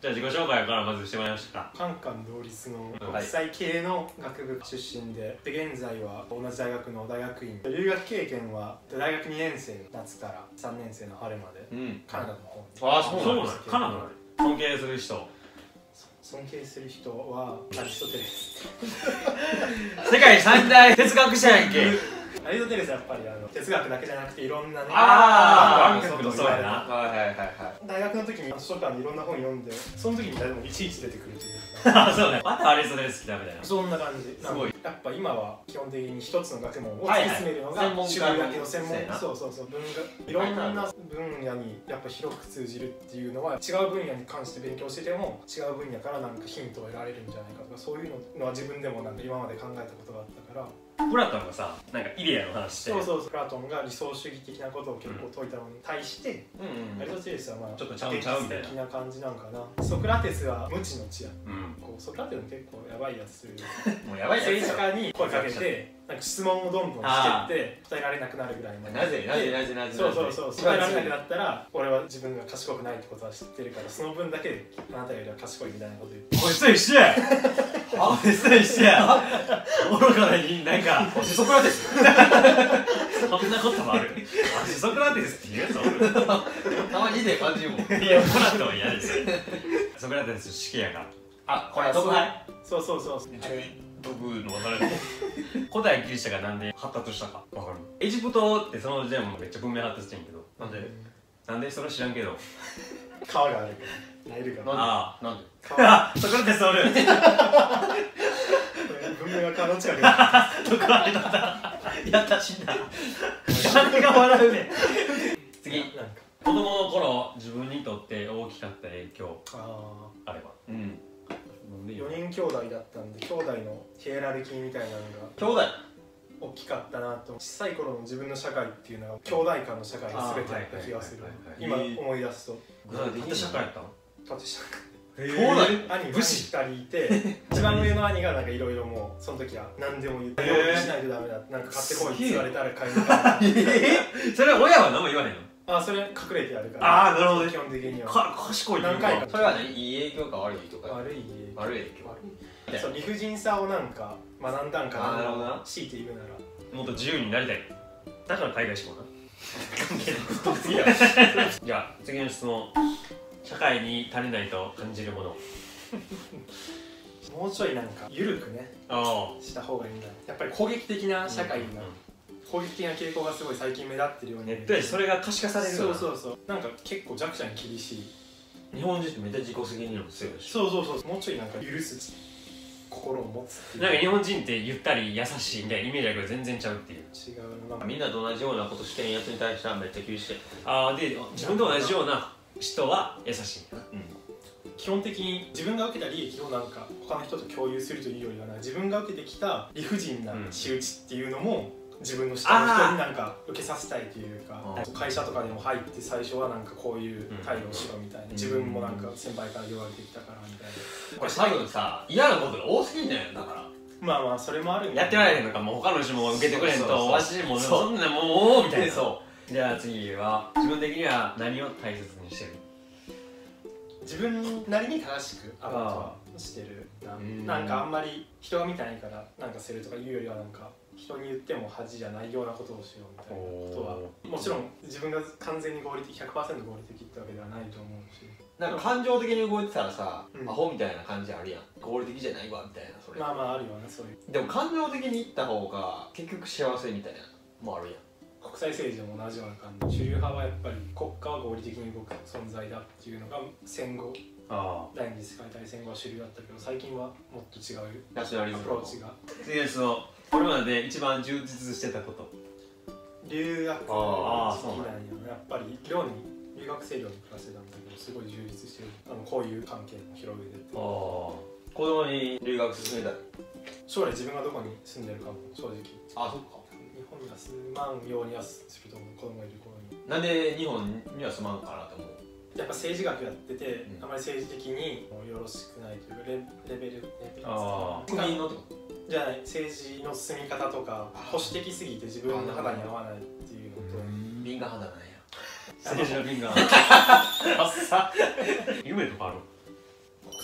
じゃあ自己紹介からまずしてもらいましたか。 カンカン同率の国際系の学部出身で、現在は同じ大学の大学院、留学経験は大学2年生の夏から3年生の春まで、カナダの方に。 ああ、そうなんです。カナダ尊敬する人、 尊敬する人はアリストテレス。 世界三大哲学者やんけ。 アリストテレスはやっぱり哲学だけじゃなくていろんなね、 そうやな。はいはいはいはい。 大学の時に図書館でいろんな本読んで、その時に誰もいちいち出てくるというあ、そうね。またアリストテレス来たみたいな。 そんな感じ。 すごい。 やっぱ今は基本的に一つの学問を突き詰めるのが主流だけの専門、そうそうそう、いろんな分野にやっぱ広く通じるっていうのは、違う分野に関して勉強してても違う分野からなんかヒントを得られるんじゃないかとか、そういうのは自分でもなんか今まで考えたことがあったから。 プラトンがさ、なんかイデアの話して、 そうそうそう、プラトンが理想主義的なことを結構説いたのに対して、アリストテレスはまあちょっとちゃうみたいな的な感じなんかな。ソクラテスは無知の知や、ソクラテスも結構やばいやつするもうやばいやつ政治家に声かけて、なんか質問をどんどんしてって答えられなくなるぐらいまで。 なぜそうそうそう、答えられなくなったら俺は自分が賢くないってことは知ってるから、その分だけあなたよりは賢いみたいなこと言って、 こいつと一緒や。こいつと一緒や。愚かなになんかソクラテス。そんなこともある。ソクラテスって言うやつおる。 たまにで感じも。 いや、プラトンは嫌ですよ。ソクラテス死刑やから。 あ、これ特派。 そうそうそう。 僕の分からない。古代ギリシャがなんで発達したかわかる？エジプトってその時代もめっちゃ文明発達してんけど、なんでそれ知らんけど。 川があるから。ナイル川。 ああ、 なんで？ あ、ソクラテスおる。 文明が川の近くに。 どこあれだった。やった死んだ。誰が笑うね。次。子供の頃自分にとって大きかった影響あれば。 4人兄弟だったんで、兄弟のヒエラルキーみたいなのが兄弟大きかったなと。小さい頃の自分の社会っていうのは兄弟間の社会が全てだった気がする。今思い出すと。 縦社会やったの？ 縦社会。 兄弟兄2人いて、一番上の兄がなんかいろいろもうその時は何でも言って料理しないとダメだ、なんか買ってこいって言われたら買いに行かない。 それは親は何も言わへんの？ あ、それ隠れてやるから。 ああ、なるほど。 基本的には賢い何回か。 それはね、いい影響か悪いとか。 悪い影響。 そう、理不尽さをなんか学んだんかな。強いて言うならもっと自由になりたい。だから海外志向な。関係ない。次は。じゃあ次の質問。社会に足りないと感じるもの。 もうちょいなんか緩くねした方がいいんだ。やっぱり攻撃的な社会な、攻撃的な傾向がすごい最近目立ってるように。 ネットでそれが可視化される。 そうそうそう、なんか結構弱者に厳しい。 日本人ってめっちゃ自己責任論強いし。 そうそうそう、もうちょいなんか許す心を持つっていう。 なんか日本人ってゆったり優しいみたいなイメージだけど全然ちゃうっていう。 違うな。 みんなと同じようなことしてんやつに対してはめっちゃ厳しい。 ああ、で自分と同じような人は優しい。 基本的に自分が受けた利益をなんか他の人と共有するというよりはな、自分が受けてきた理不尽な仕打ちっていうのも自分の下の人になんか受けさせたいというか、会社とかでも入って最初はなんかこういう態度をしろみたいな、自分もなんか先輩から言われてきたからみたいな。 これ多分さ、嫌なことが多すぎんじゃないのだから。 まあまあそれもあるんやってられへんのか、もう他の人も受けてくれんとわしもそんなもうみたいな。じゃあ次は自分的には何を大切にしてる？ 自分なりに正しくアウトはしてるな。なんかあんまり人が見たいからなんかするとかいうよりは、なんか人に言っても恥じゃないようなことをしようみたいなことは、もちろん自分が完全に合理的 100% 合理的ってわけではないと思うし、 なんか感情的に動いてたらさ、アホみたいな感じあるやん。合理的じゃないわみたいな。それまあまああるよね、そういう。 でも感情的にいった方が結局幸せみたいなのもあるやん。 国際政治でも同じような感じ。主流派はやっぱり国家は合理的に動く存在だっていうのが戦後、第二次世界大戦後は主流だったけど、最近はもっと違うナショナリズムアプローチが。 次です。これまでで一番充実してたこと。 留学好きなんよ。やっぱり寮に留学生寮に暮らしてたんだけど、すごい充実してる。こういう関係も広げてて、 子供に留学進めたい。 将来自分がどこに住んでるかも正直。 あ、そっか。 日本には住まんようにはすると思う、子供がいる頃に。 なんで日本には住まんかなと思う？ やっぱ政治学やってて、あまり政治的によろしくないというか、レベル国民のってこと？ じゃない、政治の進み方とか保守的すぎて自分の肌に合わないっていうのと、 敏感肌なんや。 政治の敏感。夢とかある？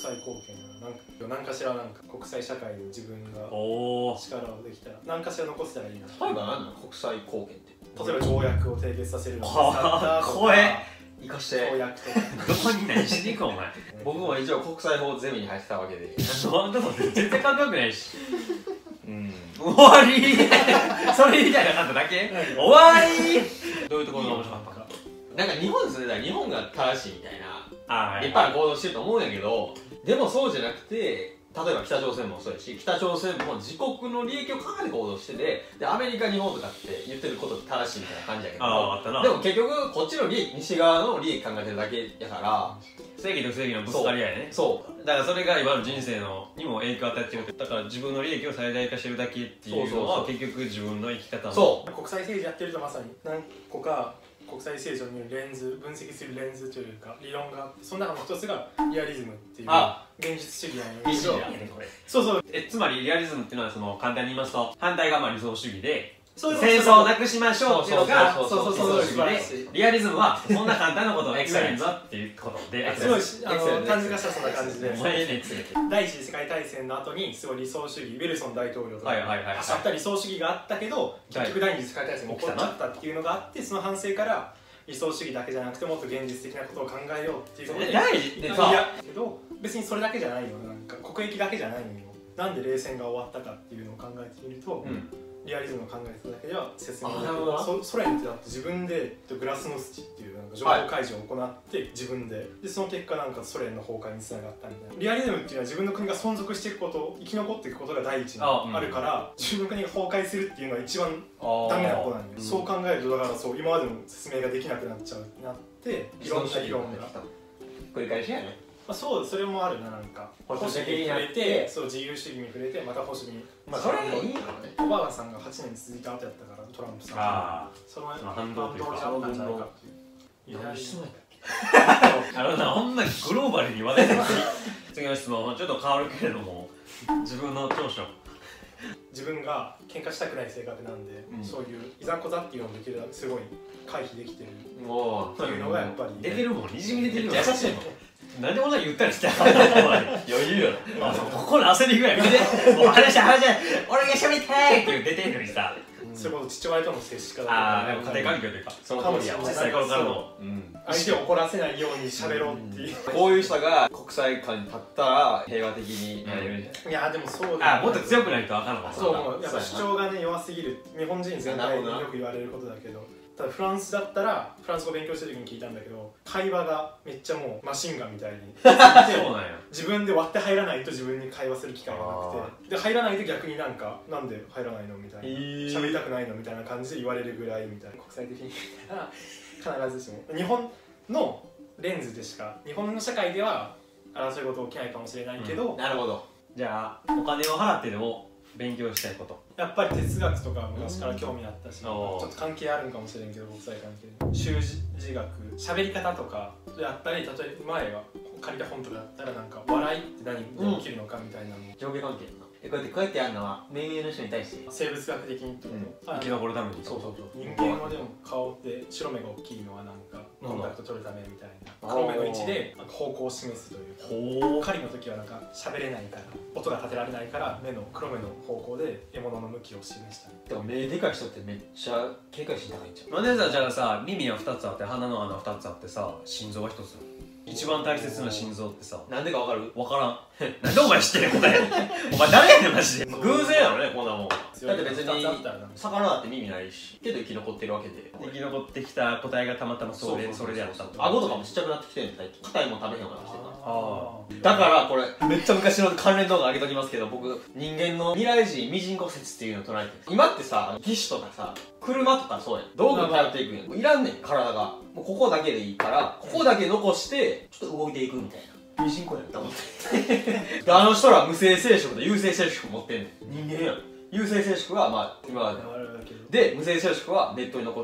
際貢献何かしらなんか国際社会に自分が力をできたら何かしら残せたらいいな。 例えば何なの国際貢献って。 例えば条約を締結させるのか声生かして条約とかどこに何しに行くお前僕も一応国際法ゼミに入ってたわけでなんでも全然かっこよくないし終わりそれみたいなかっただけ終わりどういうところが面白かったか。なんか日本に住んでたら日本が正しいみたいな、いっぱい行動してると思うんやけど、でもそうじゃなくて、例えば北朝鮮もそうやし、北朝鮮も自国の利益を考えて行動してて、でアメリカ日本とかって言ってることって正しいみたいな感じやけど、でも結局こっちの利益、西側の利益考えてるだけやから、 正義と正義のぶつかり合いね。そうだからそれがいわゆる人生にも影響を与えてる。だから自分の利益を最大化してるだけっていうのは結局自分の生き方の国際政治やってるとまさに何個か国際政治を見るレンズ、分析するレンズというか理論があって、その中の一つがリアリズムっていう現実主義なんですけど、そうそう、 つまりリアリズムっていうのはその簡単に言いますと反対が理想主義で戦争をなくしましょうっていうのが理想主義で、リアリズムはそんな簡単なことをエクセレントっていうことですごい単純化したらそんな感じで、 お第一次世界大戦の後にすごい理想主義、ウィルソン大統領とかあった理想主義があったけど、結局第二次世界大戦が起こっちゃったっていうのがあって、その反省から理想主義だけじゃなくてもっと現実的なことを考えようっていうことで、 大事でさ、 けど別にそれだけじゃないよ。なんか国益だけじゃないのよ。なんで冷戦が終わったかっていうのを考えてみると、リアリズムを考えてただけでは説明できない。ソ連ってだって自分でグラスノスチっていうなんか情報開示を行って自分で、その結果なんかソ連の崩壊につながったみたいな。リアリズムっていうのは自分の国が存続していくこと、生き残っていくことが第一にあるから、自分の国が崩壊するっていうのは一番ダメなことなんだよ。そう考えるとだからそう今までの説明ができなくなっちゃうってなって、いろんな議論が繰り返しやね。 そう、それもあるな。なんか保守に触れて、そう自由主義に触れて、また保守に、 それがいいかもね。 オバマさんが8年続いた後やったからトランプさん、その反動というかあったんじゃないかっていう。 何質問やったっけほんなにグローバルに話題で次の質問ちょっと変わるけれども、自分の長所。 自分が喧嘩したくない性格なんで、そういういざこざっていうのもできるだけすごい回避できてるっていうのがやっぱり出てるもん、にじみ出てるもん。 優しいのなんでこんな言ったりして余裕よな。ここの焦りぐらい見て、もう話し俺が喋りたいって出てるのにさ、 それこそ父親との接し方とか、 家庭環境というか、 その通りや小さい頃からの相手を怒らせないように喋ろうっていう、 こういう人が国際間に立ったら平和的になれるんじゃない。 いやでもそうだね。 もっと強くないと分からなかった。 そうやっぱ主張がね弱すぎる。日本人全体によく言われることだけど、ただフランスだったらフランス語勉強した時に聞いたんだけど、会話がめっちゃもうマシンガンみたいに自分で割って入らないと自分に会話する機会がなくて、で入らないと逆になんかなんで入らないのみたいな、喋りたくないのみたいな感じで言われるぐらいみたいな。国際的に見たら必ずしも日本のレンズでしか、日本の社会では争い事起きないかもしれないけど、 なるほど。 じゃあお金を払ってでも勉強したいこと。 やっぱり哲学とか昔から興味あったし、ちょっと関係あるんかもしれんけど、国際関係習字学、喋り方とかやったり、例えば前は借りた本とかだったらなんか笑いって何で起きるのかみたいなの、 上下関係な。こうやってやるのは目上の人に対して生物学的にってこと、 生き残るために。 そう人間はでも顔って白目が大きいのはなんかコンタクト取るためみたいな、黒目の位置で方向を示すというか、狩りの時はなんか喋れないから音が立てられないから黒目の方向で獲物の向きを示したり。 でも目でかい人ってめっちゃ警戒心高いんちゃう。 なんでさ、じゃあさ、耳は2つあって鼻の穴2つあってさ、心臓は1つ。一番大切な心臓ってさ、 なんでかわかる？ わからん。なんでお前知ってんねん、これ。お前誰やねん、マジで。 偶然やろね、こんなもん。だって別にあったら魚だって耳ないし、けど生き残ってるわけで。 生き残ってきた答えがたまたまそれであった。 顎とかもちっちゃくなってきてるんで、硬いもん食べへんようになってきてるな。だからこれめっちゃ昔の関連動画上げときますけど、僕人間の未来人未人骨折っていうのを捉えてる。今ってさ、機種とかさ、車とかそうやん、道具に頼っていくんやん。いらんねん、体が。もうここだけでいいから、ここだけ残してちょっと動いていくみたいな。未人骨やと思ってで、あの人ら無性生殖と有性生殖持ってんねん。人間やん。有性生殖はまあ今までで、無性生殖はネットに残していく。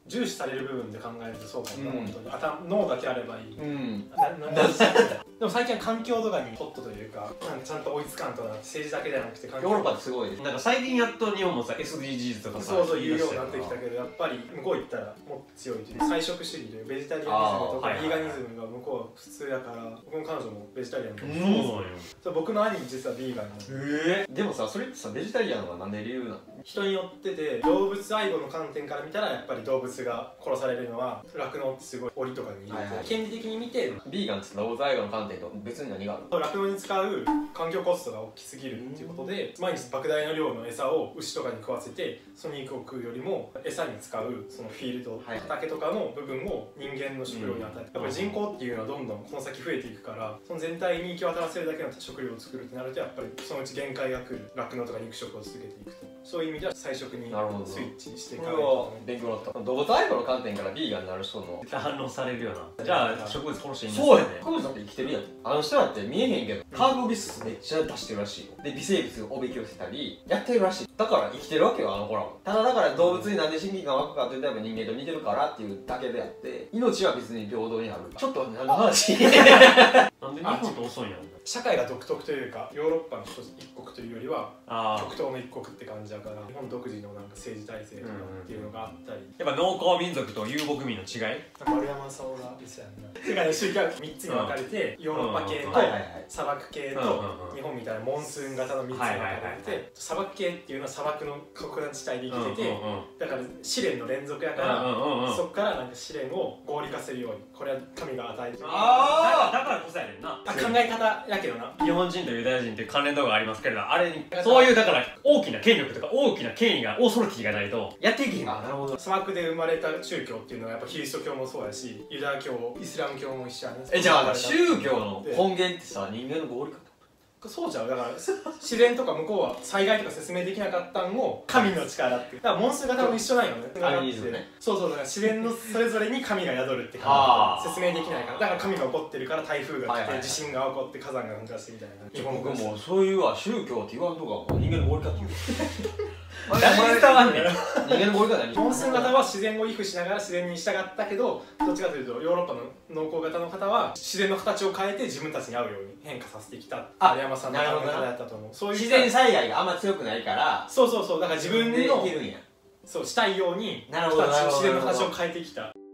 重視される部分で考えるとそうかもな、本当に脳だけあればいい。でも最近は環境とかにホットというか、なんかちゃんと追いつかんとな、政治だけじゃなくて環境。 ヨーロッパってすごいです。 なんか最近やっと日本もさ SDGs とかさそう言うようになってきたけど、やっぱり向こう行ったらもっと強いという菜食主義というベジタリアニズムとかビーガニズムが向こうは普通だから、僕の彼女もベジタリアンで、僕の兄も実はビーガンなんで。 でもさ、それってさ、ベジタリアンはなんで理由なの？ 人によってで、動物愛護の観点から見たらやっぱり動物が殺されるのは酪農ってすごい檻とかに入れて、権利的に見てビーガンって動物愛護の観点と別に何があるの？ 酪農に使う環境コストが大きすぎるっていうことで、毎日莫大な量の餌を牛とかに食わせて、その肉を食うよりも餌に使うそのフィールド、畑とかの部分を人間の食料に与えて、やっぱり人口っていうのはどんどんこの先増えていくから、その全体に行き渡らせるだけの食料を作るってなると、やっぱりそのうち限界が来る。酪農とか肉食を続けていくと、そういう意味では菜食にスイッチしていかないと。 勉強になった。動物愛護の観点からビーガンになる人の反応されるよな。じゃあ植物殺していいんですかね。そうやね。植物だって生きてるやん。あの人だって見えへんけどカーボンビスめっちゃ出してるらしいよ。で微生物をおびき寄せたりやってるらしい。だから生きてるわけよ、あの子らは。ただだから動物になんで親近感湧くかって言ったら人間と似てるからっていうだけであって、命は別に平等にある。ちょっと何の話？ なんで日本って遅いんやろ。 社会が独特というか、ヨーロッパの一国というよりは極東の一国って感じだから、日本独自のなんか政治体制とかっていうのがあったり、 やっぱ農耕民族と遊牧民の違い、 丸山さんがですよね。世界の宗教は3つに分かれて、ヨーロッパ系と砂漠系と日本みたいなモンスーン型の3つに分かれてて、砂漠系っていうのは砂漠の過酷な地帯で生きてて、だから試練の連続やから、そこからなんか試練を合理化するように、これは神が与えてる。だからこそやねんな。 考え方やけどな。 日本人とユダヤ人っていう関連動画がありますけれど、あれにそういうだから大きな権力とか大きな権威がオーソリティがないとやっていけへん。 なるほど。砂漠で生まれた宗教っていうのはやっぱキリスト教もそうやし、ユダヤ教、イスラム教も一緒やね。 じゃあ宗教の根源ってさ、人間の合理化？ そうちゃう。だから自然とか向こうは災害とか説明できなかったんを神の力っていう。だからモンスー型も一緒なんよね。そうだから自然のそれぞれに神が宿るって感じ。説明できないから。だから神が起こってるから台風が来て、地震が起こって火山が噴火してみたいな。 僕もそういうは宗教って言わんとかもう人間の合理化って言う。 誰に伝わんねん。 人間の合理化何？ モンスーン型は自然を畏怖しながら自然に従ったけど、どっちかというとヨーロッパの農耕型の方は自然の形を変えて自分たちに合うように変化させてきた。丸山さんの考え方だったと思う。そういう自然災害があんま強くないから、 そうだから自分のできるんや。 したいように自然の形を変えてきた。